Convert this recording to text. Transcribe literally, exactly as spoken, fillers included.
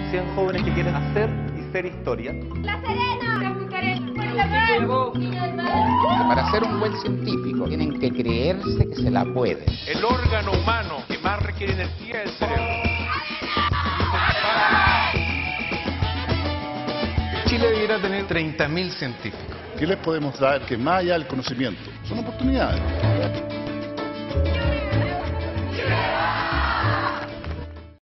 cien jóvenes que quieren hacer y ser historia. La Serena, la Puncarena, Puerto Montt, Viña del Mar. Para ser un buen científico tienen que creerse que se la puede. El órgano humano que más requiere energía es el cerebro. Chile debiera tener treinta mil científicos. ¿Qué les podemos dar que más allá del conocimiento? Son oportunidades.